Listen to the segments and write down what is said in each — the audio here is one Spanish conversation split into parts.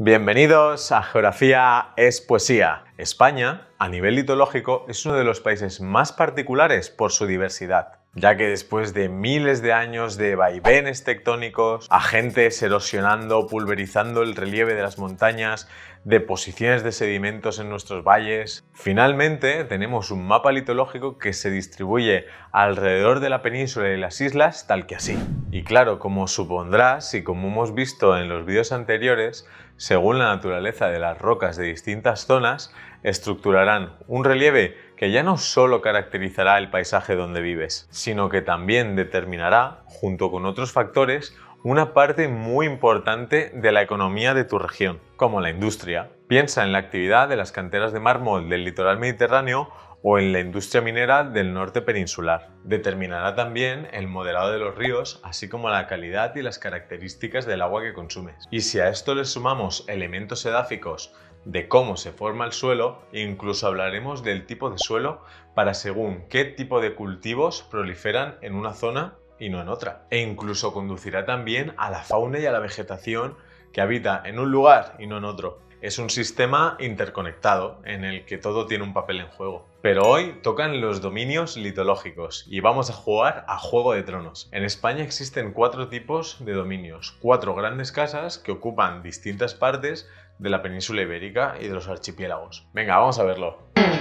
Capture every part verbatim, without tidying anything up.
Bienvenidos a Geografía es Poesía. España, a nivel litológico, es uno de los países más particulares por su diversidad, ya que después de miles de años de vaivenes tectónicos, agentes erosionando, pulverizando el relieve de las montañas, deposiciones de sedimentos en nuestros valles, finalmente tenemos un mapa litológico que se distribuye alrededor de la península y las islas tal que así. Y claro, como supondrás y como hemos visto en los vídeos anteriores, según la naturaleza de las rocas de distintas zonas, estructurarán un relieve que ya no solo caracterizará el paisaje donde vives, sino que también determinará, junto con otros factores, una parte muy importante de la economía de tu región, como la industria. Piensa en la actividad de las canteras de mármol del litoral mediterráneo o en la industria minera del norte peninsular. Determinará también el modelado de los ríos, así como la calidad y las características del agua que consumes. Y si a esto le sumamos elementos edáficos de cómo se forma el suelo, incluso hablaremos del tipo de suelo para según qué tipo de cultivos proliferan en una zona y no en otra. E incluso conducirá también a la fauna y a la vegetación que habita en un lugar y no en otro. Es un sistema interconectado en el que todo tiene un papel en juego. Pero hoy tocan los dominios litológicos y vamos a jugar a Juego de Tronos. En España existen cuatro tipos de dominios, cuatro grandes casas que ocupan distintas partes de la península ibérica y de los archipiélagos. Venga, vamos a verlo.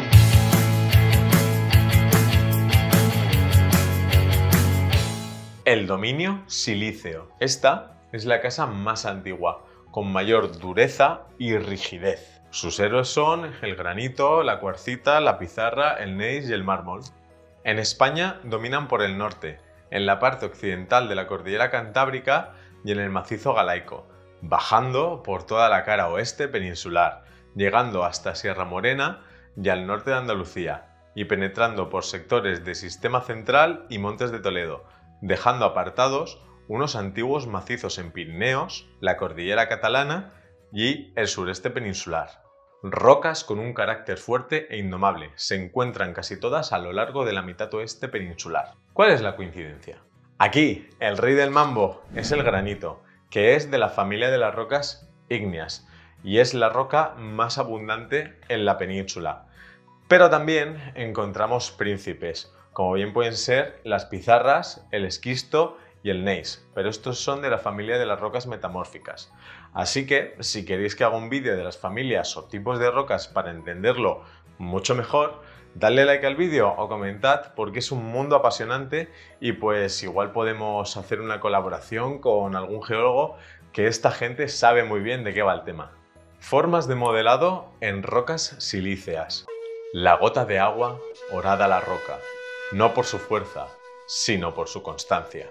El dominio silíceo. Esta es la casa más antigua, con mayor dureza y rigidez. Sus héroes son el granito, la cuarcita, la pizarra, el gneiss y el mármol. En España dominan por el norte, en la parte occidental de la cordillera Cantábrica y en el macizo Galaico, bajando por toda la cara oeste peninsular, llegando hasta Sierra Morena y al norte de Andalucía, y penetrando por sectores de Sistema Central y Montes de Toledo, dejando apartados unos antiguos macizos en Pirineos, la cordillera catalana y el sureste peninsular. Rocas con un carácter fuerte e indomable se encuentran casi todas a lo largo de la mitad oeste peninsular. ¿Cuál es la coincidencia? Aquí, el rey del mambo es el granito, que es de la familia de las rocas ígneas y es la roca más abundante en la península. Pero también encontramos príncipes, como bien pueden ser las pizarras, el esquisto y el gneiss, pero estos son de la familia de las rocas metamórficas. Así que, si queréis que haga un vídeo de las familias o tipos de rocas para entenderlo mucho mejor, dadle like al vídeo o comentad porque es un mundo apasionante y pues igual podemos hacer una colaboración con algún geólogo que esta gente sabe muy bien de qué va el tema. Formas de modelado en rocas silíceas. La gota de agua horada la roca, no por su fuerza, sino por su constancia.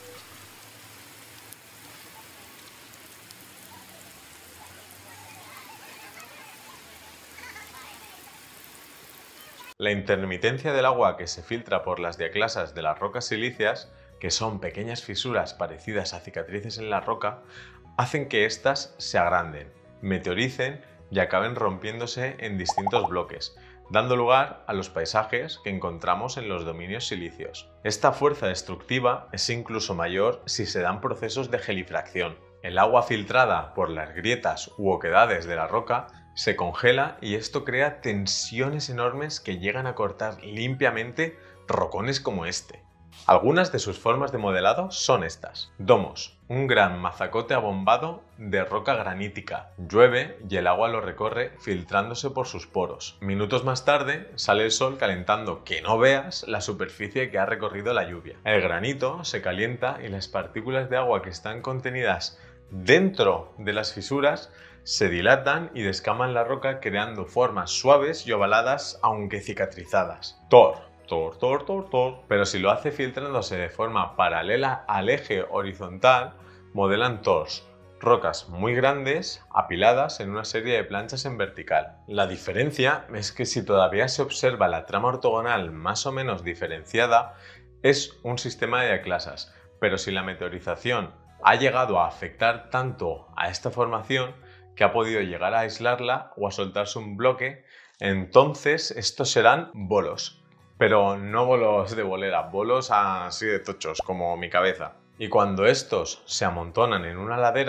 La intermitencia del agua que se filtra por las diaclasas de las rocas silíceas, que son pequeñas fisuras parecidas a cicatrices en la roca, hacen que éstas se agranden, meteoricen y acaben rompiéndose en distintos bloques, dando lugar a los paisajes que encontramos en los dominios silíceos. Esta fuerza destructiva es incluso mayor si se dan procesos de gelifracción. El agua filtrada por las grietas u oquedades de la roca se congela y esto crea tensiones enormes que llegan a cortar limpiamente rocones como este. Algunas de sus formas de modelado son estas. Domos, un gran mazacote abombado de roca granítica. Llueve y el agua lo recorre filtrándose por sus poros. Minutos más tarde sale el sol calentando que no veas la superficie que ha recorrido la lluvia. El granito se calienta y las partículas de agua que están contenidas dentro de las fisuras se dilatan y descaman la roca creando formas suaves y ovaladas aunque cicatrizadas. Tor. Tor, tor, tor, tor. Pero si lo hace filtrándose de forma paralela al eje horizontal, modelan tors, rocas muy grandes apiladas en una serie de planchas en vertical. La diferencia es que si todavía se observa la trama ortogonal más o menos diferenciada, es un sistema de diaclasas, pero si la meteorización ha llegado a afectar tanto a esta formación que ha podido llegar a aislarla o a soltarse un bloque, entonces estos serán bolos. Pero no bolos de bolera, bolos así de tochos, como mi cabeza. Y cuando estos se amontonan en una ladera,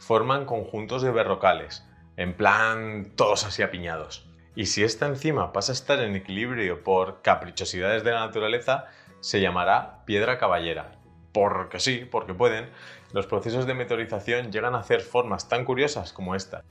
forman conjuntos de berrocales, en plan todos así apiñados. Y si esta encima pasa a estar en equilibrio por caprichosidades de la naturaleza, se llamará piedra caballera. Porque sí, porque pueden, los procesos de meteorización llegan a hacer formas tan curiosas como esta.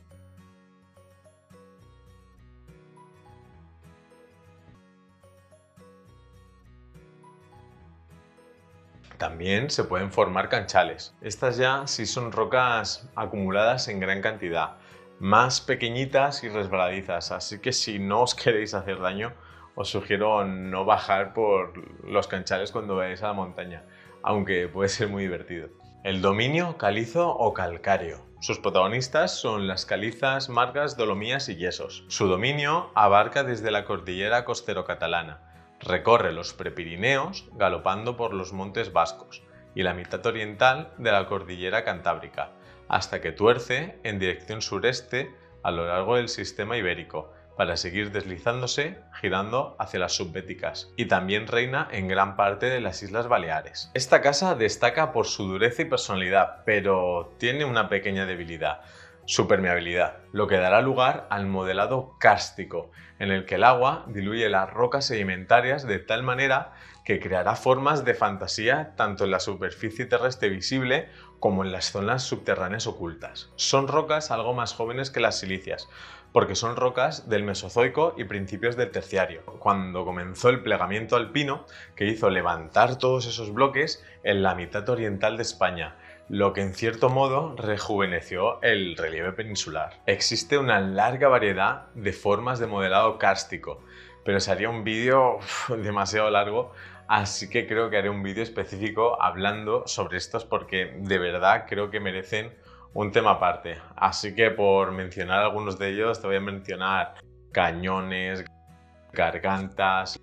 También se pueden formar canchales. Estas ya sí son rocas acumuladas en gran cantidad, más pequeñitas y resbaladizas, así que si no os queréis hacer daño, os sugiero no bajar por los canchales cuando vayáis a la montaña, aunque puede ser muy divertido. El dominio calizo o calcáreo. Sus protagonistas son las calizas, margas, dolomías y yesos. Su dominio abarca desde la cordillera costero-catalana, recorre los Prepirineos galopando por los montes vascos y la mitad oriental de la cordillera cantábrica, hasta que tuerce en dirección sureste a lo largo del sistema ibérico, para seguir deslizándose, girando hacia las subbéticas, y también reina en gran parte de las Islas Baleares. Esta casa destaca por su dureza y personalidad, pero tiene una pequeña debilidad: su permeabilidad, lo que dará lugar al modelado kárstico, en el que el agua diluye las rocas sedimentarias de tal manera que creará formas de fantasía tanto en la superficie terrestre visible como en las zonas subterráneas ocultas. Son rocas algo más jóvenes que las silíceas, porque son rocas del Mesozoico y principios del Terciario, cuando comenzó el plegamiento alpino que hizo levantar todos esos bloques en la mitad oriental de España, lo que en cierto modo rejuveneció el relieve peninsular. Existe una larga variedad de formas de modelado kárstico, pero sería un vídeo demasiado largo, así que creo que haré un vídeo específico hablando sobre estos porque de verdad creo que merecen un tema aparte. Así que por mencionar algunos de ellos te voy a mencionar cañones, gargantas,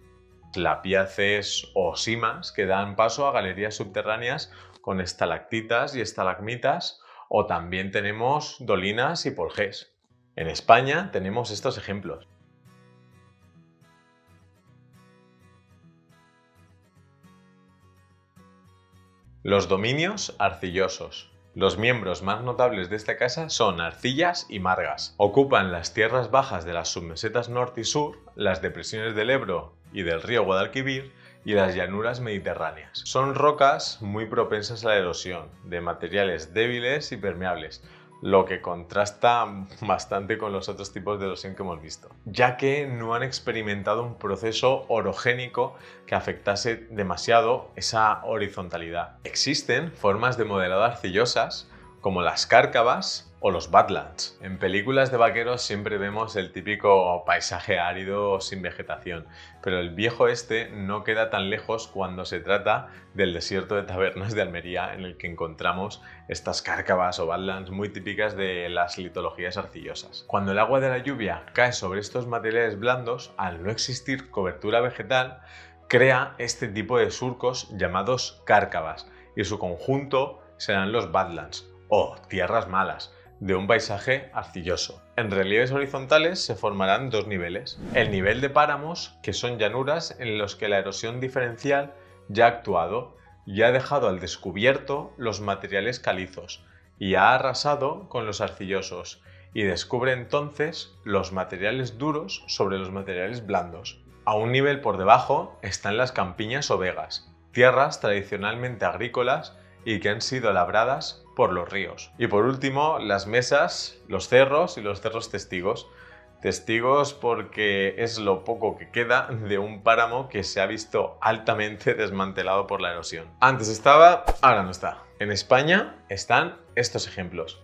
lapiaces o simas que dan paso a galerías subterráneas con estalactitas y estalagmitas, o también tenemos dolinas y polgés. En España tenemos estos ejemplos. Los dominios arcillosos. Los miembros más notables de esta casa son arcillas y margas. Ocupan las tierras bajas de las submesetas norte y sur, las depresiones del Ebro y del río Guadalquivir y las llanuras mediterráneas. Son rocas muy propensas a la erosión, de materiales débiles y permeables, lo que contrasta bastante con los otros tipos de erosión que hemos visto, ya que no han experimentado un proceso orogénico que afectase demasiado esa horizontalidad. Existen formas de modelado arcillosas como las cárcavas o los badlands. En películas de vaqueros siempre vemos el típico paisaje árido sin vegetación, pero el viejo este no queda tan lejos cuando se trata del desierto de Tabernas de Almería, en el que encontramos estas cárcavas o badlands muy típicas de las litologías arcillosas. Cuando el agua de la lluvia cae sobre estos materiales blandos, al no existir cobertura vegetal, crea este tipo de surcos llamados cárcavas, y su conjunto serán los badlands o tierras malas de un paisaje arcilloso. En relieves horizontales se formarán dos niveles: el nivel de páramos, que son llanuras en los que la erosión diferencial ya ha actuado y ha dejado al descubierto los materiales calizos y ha arrasado con los arcillosos, y descubre entonces los materiales duros sobre los materiales blandos. A un nivel por debajo están las campiñas o vegas, tierras tradicionalmente agrícolas y que han sido labradas por los ríos. Y por último, las mesas, los cerros y los cerros testigos. Testigos porque es lo poco que queda de un páramo que se ha visto altamente desmantelado por la erosión. Antes estaba, ahora no está. En España están estos ejemplos.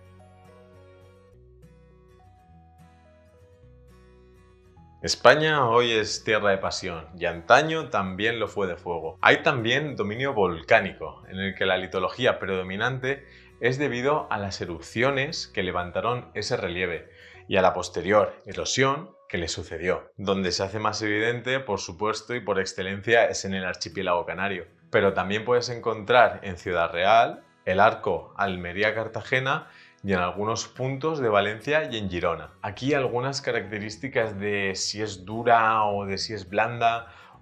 España hoy es tierra de pasión y antaño también lo fue de fuego. Hay también dominio volcánico, en el que la litología predominante es debido a las erupciones que levantaron ese relieve y a la posterior erosión que le sucedió. Donde se hace más evidente, por supuesto y por excelencia, es en el archipiélago canario. Pero también puedes encontrar en Ciudad Real, El Arco, Almería, Cartagena y en algunos puntos de Valencia y en Girona. Aquí algunas características de si es dura o de si es blanda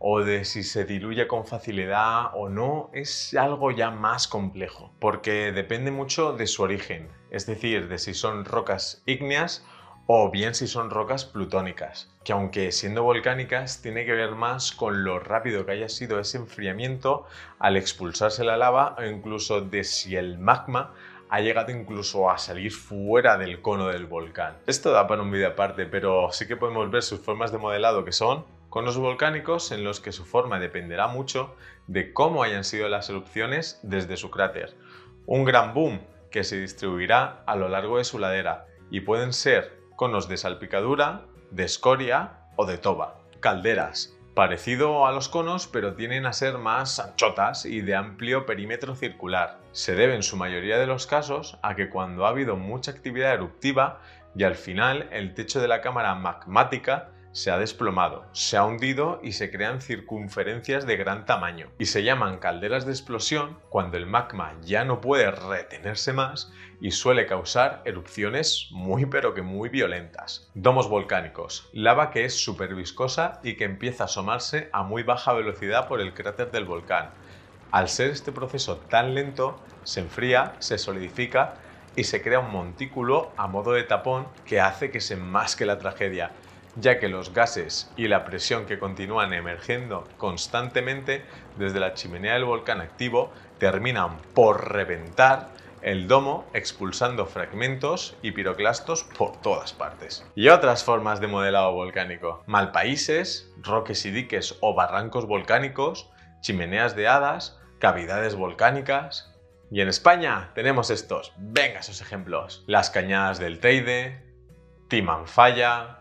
o de si se diluye con facilidad o no, es algo ya más complejo, porque depende mucho de su origen, es decir, de si son rocas ígneas o bien si son rocas plutónicas, que aunque siendo volcánicas tiene que ver más con lo rápido que haya sido ese enfriamiento al expulsarse la lava o incluso de si el magma ha llegado incluso a salir fuera del cono del volcán. Esto da para un vídeo aparte, pero sí que podemos ver sus formas de modelado, que son conos volcánicos en los que su forma dependerá mucho de cómo hayan sido las erupciones desde su cráter. Un gran boom que se distribuirá a lo largo de su ladera y pueden ser conos de salpicadura, de escoria o de toba. Calderas. Parecido a los conos, pero tienden a ser más anchotas y de amplio perímetro circular. Se debe en su mayoría de los casos a que cuando ha habido mucha actividad eruptiva y al final el techo de la cámara magmática se ha desplomado, se ha hundido y se crean circunferencias de gran tamaño. Y se llaman calderas de explosión cuando el magma ya no puede retenerse más y suele causar erupciones muy pero que muy violentas. Domos volcánicos. Lava que es súper viscosa y que empieza a asomarse a muy baja velocidad por el cráter del volcán. Al ser este proceso tan lento, se enfría, se solidifica y se crea un montículo a modo de tapón que hace que se enmasque la tragedia, ya que los gases y la presión que continúan emergiendo constantemente desde la chimenea del volcán activo terminan por reventar el domo, expulsando fragmentos y piroclastos por todas partes. Y otras formas de modelado volcánico: malpaíses, roques y diques o barrancos volcánicos, chimeneas de hadas, cavidades volcánicas. Y en España tenemos estos, venga esos ejemplos: las cañadas del Teide, Timanfaya,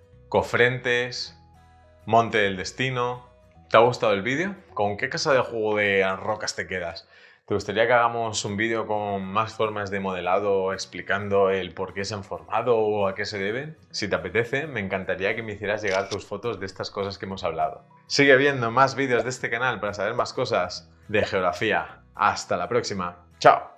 Cofrentes, Monte del Destino. ¿Te ha gustado el vídeo? ¿Con qué casa de juego de rocas te quedas? ¿Te gustaría que hagamos un vídeo con más formas de modelado explicando el por qué se han formado o a qué se deben? Si te apetece, me encantaría que me hicieras llegar tus fotos de estas cosas que hemos hablado. Sigue viendo más vídeos de este canal para saber más cosas de geografía. Hasta la próxima. ¡Chao!